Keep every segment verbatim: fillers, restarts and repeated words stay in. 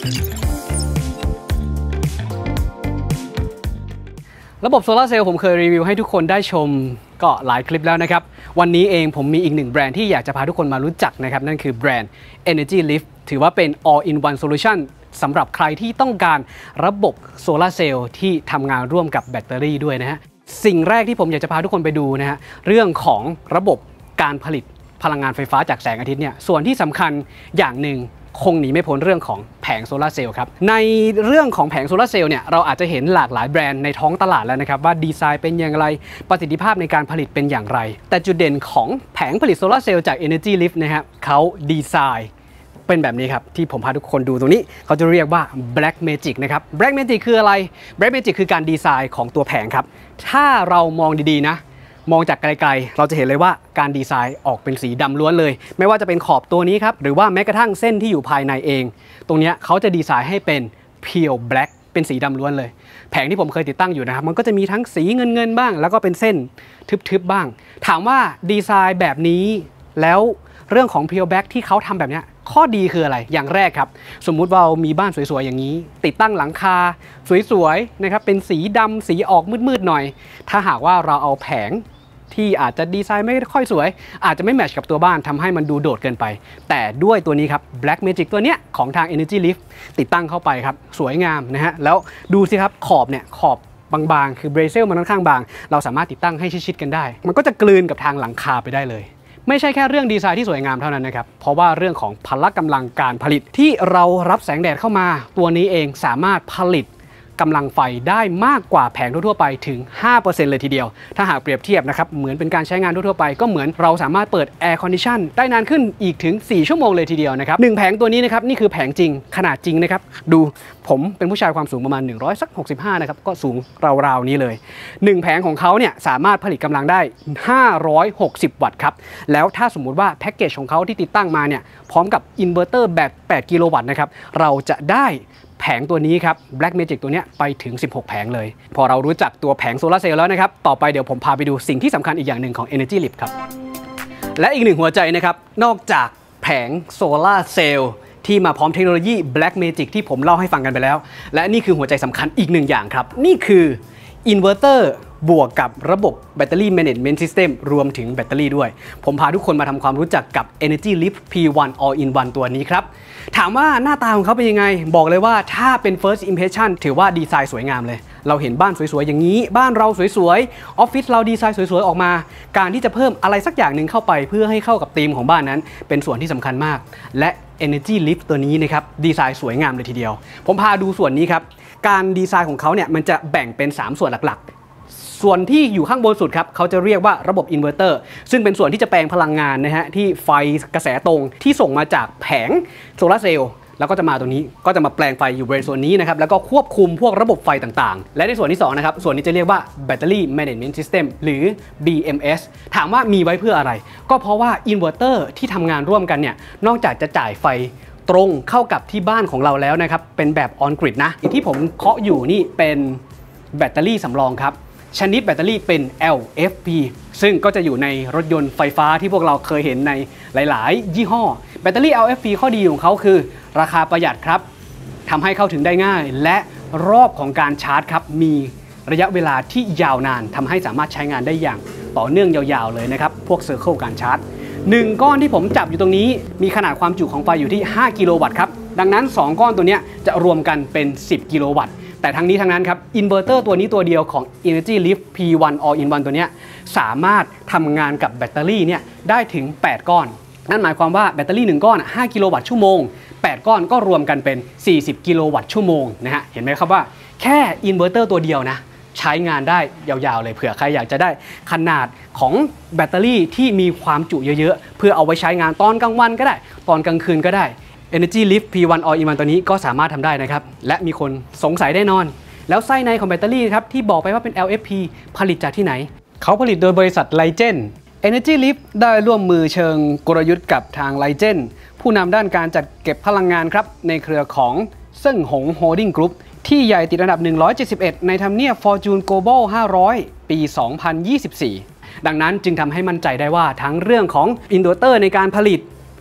ระบบโซลาร์เซลล์ผมเคยรีวิวให้ทุกคนได้ชมก็หลายคลิปแล้วนะครับวันนี้เองผมมีอีกหนึ่งแบรนด์ที่อยากจะพาทุกคนมารู้จักนะครับนั่นคือแบรนด์ Energy Lift ถือว่าเป็น all in one solution สำหรับใครที่ต้องการระบบโซลาร์เซลล์ที่ทำงานร่วมกับแบตเตอรี่ด้วยนะฮะสิ่งแรกที่ผมอยากจะพาทุกคนไปดูนะฮะเรื่องของระบบการผลิตพลังงานไฟฟ้าจากแสงอาทิตย์เนี่ยส่วนที่สำคัญอย่างหนึ่งคงหนีไม่พ้นเรื่องของแผงโซลาร์เซลล์ครับในเรื่องของแผงโซลาร์เซลล์เนี่ยเราอาจจะเห็นหลากหลายแบรนด์ในท้องตลาดแล้วนะครับว่าดีไซน์เป็นอย่างไรประสิทธิภาพในการผลิตเป็นอย่างไรแต่จุดเด่นของแผงผลิตโซลาร์เซลล์จาก Energy Lift นะครับเขาดีไซน์เป็นแบบนี้ครับที่ผมพาทุกคนดูตรงนี้เขาจะเรียกว่า Black Magic นะครับ Black Magic คืออะไร Black Magic คือการดีไซน์ของตัวแผงครับถ้าเรามองดีๆนะมองจากไกลๆเราจะเห็นเลยว่าการดีไซน์ออกเป็นสีดำล้วนเลยไม่ว่าจะเป็นขอบตัวนี้ครับหรือว่าแม้กระทั่งเส้นที่อยู่ภายในเองตรงนี้เขาจะดีไซน์ให้เป็น Pure Black เป็นสีดำล้วนเลยแผงที่ผมเคยติดตั้งอยู่นะครับมันก็จะมีทั้งสีเงินๆบ้างแล้วก็เป็นเส้นทึบๆบ้างถามว่าดีไซน์แบบนี้แล้วเรื่องของ Pure Black ที่เขาทำแบบนี้ข้อดีคืออะไรอย่างแรกครับสมมุติว่าเรามีบ้านสวยๆอย่างนี้ติดตั้งหลังคาสวยๆนะครับเป็นสีดำสีออกมืดๆหน่อยถ้าหากว่าเราเอาแผงที่อาจจะดีไซน์ไม่ค่อยสวยอาจจะไม่แมทช์กับตัวบ้านทำให้มันดูโดดเกินไปแต่ด้วยตัวนี้ครับ Black Magic ตัวเนี้ยของทาง Energy Lift ติดตั้งเข้าไปครับสวยงามนะฮะแล้วดูสิครับขอบเนี่ยขอบบางๆคือเบรเซลมันค่อนข้างบางเราสามารถติดตั้งให้ชิดๆกันได้มันก็จะกลืนกับทางหลังคาไปได้เลยไม่ใช่แค่เรื่องดีไซน์ที่สวยงามเท่านั้นนะครับเพราะว่าเรื่องของพละกำลังการผลิตที่เรารับแสงแดดเข้ามาตัวนี้เองสามารถผลิตกำลังไฟได้มากกว่าแผงทั่วๆไปถึง ห้าเปอร์เซ็นต์ เลยทีเดียวถ้าหากเปรียบเทียบนะครับเหมือนเป็นการใช้งานทั่วๆไปก็เหมือนเราสามารถเปิดแอร์คอนดิชันได้นานขึ้นอีกถึงสี่ชั่วโมงเลยทีเดียวนะครับหนึ่งแผงตัวนี้นะครับนี่คือแผงจริงขนาดจริงนะครับดูผมเป็นผู้ชายความสูงประมาณหนึ่งร้อยสักหกสิบห้านะครับก็สูงราวๆนี้เลยหนึ่งแผงของเขาเนี่ยสามารถผลิตกำลังได้ห้าร้อยหกสิบวัตต์ครับแล้วถ้าสมมุติว่าแพ็กเกจของเขาที่ติดตั้งมาเนี่ยพร้อมกับอินเวอร์เตอร์แบบแปดกิโลวัตต์นะครับเราจะได้แผงตัวนี้ครับ Black Magic ตัวนี้ไปถึงสิบหกแผงเลยพอเรารู้จักตัวแผงโซลาร์เซลล์แล้วนะครับต่อไปเดี๋ยวผมพาไปดูสิ่งที่สำคัญอีกอย่างหนึ่งของ Energy Lift ครับและอีกหนึ่งหัวใจนะครับนอกจากแผงโซลาร์เซลล์ที่มาพร้อมเทคโนโลยี Black Magic ที่ผมเล่าให้ฟังกันไปแล้วและนี่คือหัวใจสำคัญอีกหนึ่งอย่างครับนี่คืออินเวอร์เตอร์บวกกับระบบแบตเตอรี่ Management System รวมถึงแบตเตอรี่ด้วยผมพาทุกคนมาทำความรู้จักกับ Energy Lift พี วัน All in One ตัวนี้ครับถามว่าหน้าตาของเขาเป็นยังไงบอกเลยว่าถ้าเป็น First Impression ถือว่าดีไซน์สวยงามเลยเราเห็นบ้านสวยๆอย่างนี้บ้านเราสวยๆออฟฟิศเราดีไซน์สวยๆออกมาการที่จะเพิ่มอะไรสักอย่างหนึ่งเข้าไปเพื่อให้เข้ากับธีมของบ้านนั้นเป็นส่วนที่สำคัญมากและ Energy Lift ตัวนี้นะครับดีไซน์สวยงามเลยทีเดียวผมพาดูส่วนนี้ครับการดีไซน์ของเขาเนี่ยมันจะแบ่งเป็นสามส่วนหลักๆส่วนที่อยู่ข้างบนสุดครับเขาจะเรียกว่าระบบอินเวอร์เตอร์ซึ่งเป็นส่วนที่จะแปลงพลังงานนะฮะที่ไฟกระแสตรงที่ส่งมาจากแผงโซลาร์เซลล์แล้วก็จะมาตรงนี้ก็จะมาแปลงไฟอยู่บริเวณส่วนนี้นะครับแล้วก็ควบคุมพวกระบบไฟต่างๆและในส่วนที่สองนะครับส่วนนี้จะเรียกว่า Battery Management System หรือ บี เอ็ม เอส ถามว่ามีไว้เพื่ออะไรก็เพราะว่าอินเวอร์เตอร์ที่ทำงานร่วมกันเนี่ยนอกจากจะจ่ายไฟตรงเข้ากับที่บ้านของเราแล้วนะครับเป็นแบบออนกริดนะที่ผมเคาะอยู่นี่เป็นแบตเตอรี่สำรองครับชนิดแบตเตอรี่เป็น แอล เอฟ พี ซึ่งก็จะอยู่ในรถยนต์ไฟฟ้าที่พวกเราเคยเห็นในหลายๆยี่ห้อแบตเตอรี่ แอล เอฟ พี ข้อดีของเขาคือราคาประหยัดครับทำให้เข้าถึงได้ง่ายและรอบของการชาร์จครับมีระยะเวลาที่ยาวนานทำให้สามารถใช้งานได้อย่างต่อเนื่องยาวๆเลยนะครับพวกเซอร์เคิลการชาร์จหนึ่งก้อนที่ผมจับอยู่ตรงนี้มีขนาดความจุของไฟอยู่ที่ห้ากิโลวัตต์ครับดังนั้นสองก้อนตัวนี้จะรวมกันเป็นสิบกิโลวัตต์แต่ทั้งนี้ทั้งนั้นครับอินเวอร์เตอร์ตัวนี้ตัวเดียวของ Energy Lift พี วัน All in One ตัวนี้สามารถทำงานกับแบตเตอรี่เนี่ยได้ถึงแปดก้อนนั่นหมายความว่าแบตเตอรี่หนึ่งก้อนห้ากิโลวัตต์ชั่วโมงแปดก้อนก็รวมกันเป็นสี่สิบกิโลวัตต์ชั่วโมงนะฮะเห็นไหมครับว่าแค่อินเวอร์เตอร์ตัวเดียวนะใช้งานได้ยาวๆเลยเผื่อใครอยากจะได้ขนาดของแบตเตอรี่ที่มีความจุเยอะๆเพื่อเอาไว้ใช้งานตอนกลางวันก็ได้ตอนกลางคืนก็ได้ Energy Lift พี วัน All in One ตัวนี้ก็สามารถทำได้นะครับและมีคนสงสัยแน่นอนแล้วไส้ในของแบตเตอรี่ครับที่บอกไปว่าเป็น แอล เอฟ พี ผลิตจากที่ไหนเขาผลิตโดยบริษัทไลเจน Energy Lift ได้ร่วมมือเชิงกลยุทธ์กับทางไลเจนผู้นำด้านการจัดเก็บพลังงานครับในเครือของเซิ่งหงโฮลดิ้งกรุ๊ปที่ใหญ่ติดอันดับหนึ่งร้อยเจ็ดสิบเอ็ดในทำเนียบ Fortune Global ห้าร้อยปี สองพันยี่สิบสี่ ดังนั้นจึงทำให้มั่นใจได้ว่าทั้งเรื่องของอินเวอร์เตอร์ในการผลิต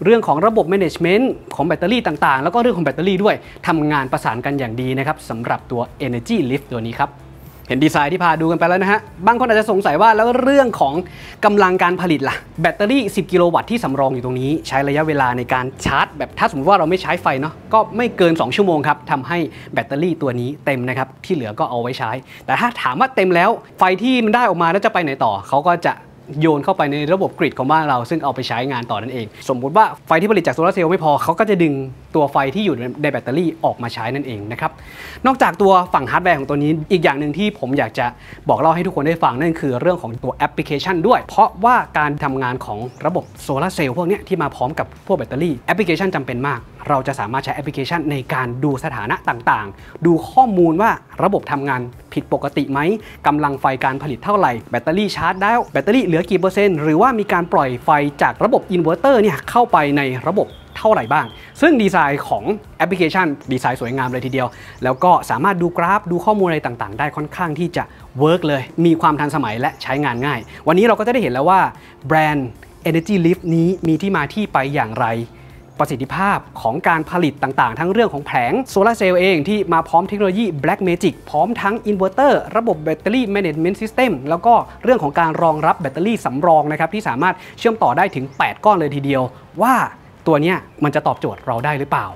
เรื่องของระบบ management ของแบตเตอรี่ต่างๆแล้วก็เรื่องของแบตเตอรี่ด้วยทำงานประสานกันอย่างดีนะครับสำหรับตัว Energy Lift ตัวนี้ครับเห็นดีไซน์ที่พาดูกันไปแล้วนะฮะบางคนอาจจะสงสัยว่าแล้วเรื่องของกำลังการผลิตล่ะแบตเตอรี่สิบกิโลวัตต์ที่สำรองอยู่ตรงนี้ใช้ระยะเวลาในการชาร์จแบบถ้าสมมติว่าเราไม่ใช้ไฟเนาะก็ไม่เกินสองชั่วโมงครับทำให้แบตเตอรี่ตัวนี้เต็มนะครับที่เหลือก็เอาไว้ใช้แต่ถ้าถามว่าเต็มแล้วไฟที่มันได้ออกมาแล้วจะไปไหนต่อเขาก็จะโยนเข้าไปในระบบกริดของบ้านเราซึ่งเอาไปใช้งานต่อนั่นเองสมมุติว่าไฟที่ผลิตจากโซลาร์เซลล์ไม่พอเขาก็จะดึงตัวไฟที่อยู่ในแบตเตอรี่ออกมาใช้นั่นเองนะครับนอกจากตัวฝั่งฮาร์ดแวร์ของตัวนี้อีกอย่างหนึ่งที่ผมอยากจะบอกเล่าให้ทุกคนได้ฟังนั่นคือเรื่องของตัวแอปพลิเคชันด้วยเพราะว่าการทำงานของระบบโซลาร์เซลล์พวกนี้ที่มาพร้อมกับพวกแบตเตอรี่แอปพลิเคชันจำเป็นมากเราจะสามารถใช้แอปพลิเคชันในการดูสถานะต่างๆดูข้อมูลว่าระบบทำงานผิดปกติไหมกำลังไฟการผลิตเท่าไหร่แบตเตอรี่ชาร์จแล้วแบตเตอรี่เหลือกี่เปอร์เซ็นต์หรือว่ามีการปล่อยไฟจากระบบอินเวอร์เตอร์เนี่ยเข้าไปในระบบเท่าไหร่บ้างซึ่งดีไซน์ของแอปพลิเคชันดีไซน์สวยงามเลยทีเดียวแล้วก็สามารถดูกราฟดูข้อมูลอะไรต่างๆได้ค่อนข้างที่จะเวิร์กเลยมีความทันสมัยและใช้งานง่ายวันนี้เราก็จะได้เห็นแล้วว่าแบรนด์ Energy Lift นี้มีที่มาที่ไปอย่างไรประสิทธิภาพของการผลิตต่างๆทั้งเรื่องของแผงโซลาร์เซลล์เองที่มาพร้อมเทคโนโลยี Black Magic พร้อมทั้งอินเวอร์เตอร์ระบบแบตเตอรี่ Management System แล้วก็เรื่องของการรองรับแบตเตอรี่สำรองนะครับที่สามารถเชื่อมต่อได้ถึงแปดก้อนเลยทีเดียวว่าตัวเนี้ยมันจะตอบโจทย์เราได้หรือเปล่า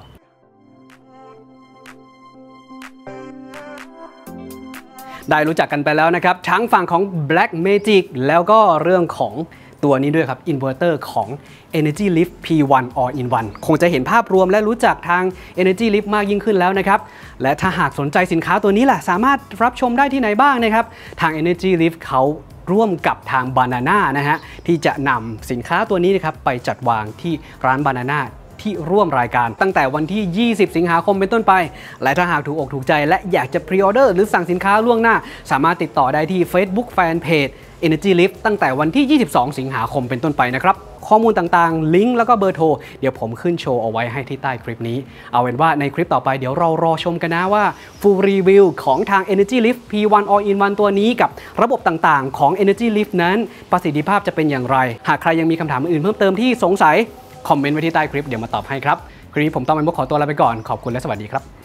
ได้รู้จักกันไปแล้วนะครับทั้งฝั่งของ Black Magic แล้วก็เรื่องของตัวนี้ด้วยครับอินเวอร์เตอร์ของ Energy Lift พี วัน All in One คงจะเห็นภาพรวมและรู้จักทาง Energy Lift มากยิ่งขึ้นแล้วนะครับและถ้าหากสนใจสินค้าตัวนี้ล่ะสามารถรับชมได้ที่ไหนบ้างนะครับทาง Energy Lift เขาร่วมกับทาง Banana นะฮะที่จะนำสินค้าตัวนี้นะครับไปจัดวางที่ร้าน Banana ที่ร่วมรายการตั้งแต่วันที่ยี่สิบสิงหาคมเป็นต้นไปและถ้าหากถูกอกถูกใจและอยากจะพรีออเดอร์หรือสั่งสินค้าล่วงหน้าสามารถติดต่อได้ที่ Facebook Fanpage Energy Lift ตั้งแต่วันที่ยี่สิบสองสิงหาคมเป็นต้นไปนะครับข้อมูลต่างๆลิงก์แล้วก็เบอร์โทรเดี๋ยวผมขึ้นโชว์เอาไว้ให้ที่ใต้คลิปนี้เอาเป็นว่าในคลิปต่อไปเดี๋ยวเรารอชมกันนะว่า Full Review ของทาง Energy Lift พี วัน All in One ตัวนี้กับระบบต่างๆของ Energy Lift นั้นประสิทธิภาพจะเป็นอย่างไรหากใครยังมีคำถามอื่นเพิ่มเติมที่สงสัยคอมเมนต์ไว้ที่ใต้คลิปเดี๋ยวมาตอบให้ครับคลิปนี้ผมต้องเป็นมุกขอตัวลาไปก่อนขอบคุณและสวัสดีครับ